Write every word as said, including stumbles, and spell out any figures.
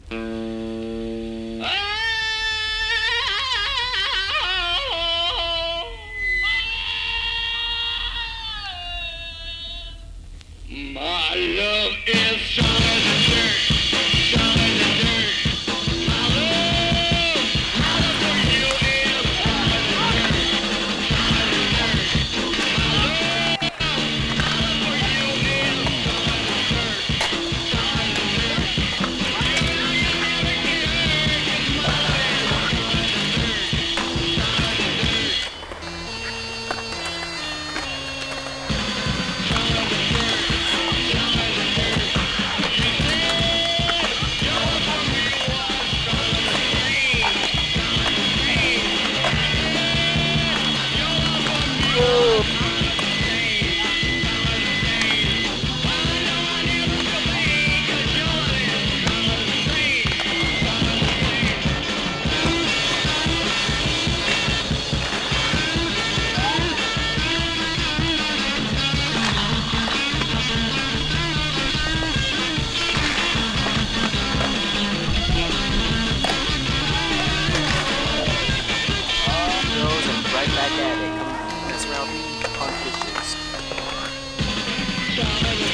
My love is solid as dirt, solid as dirt. My love, my love for you is solid as dirt, solid as dirt. My love, my love for you is solid as dirt, solid as dirt. You know you never get hurt, 'cause my love is solid as dirt, solid as dirt. Right back at it. Come mess around with me, punk bitches.